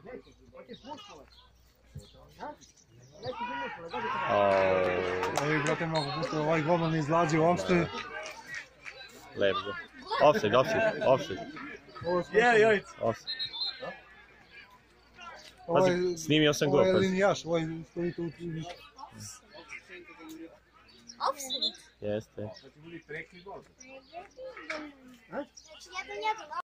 Ovi, brate, mogu pusti, ovaj golman ne izlazi uopšte. Lepo. Offside. Pazi, snimio sam gol. Ovo je linijaš, ovaj stoji tu. Jeste. Znači 1-1.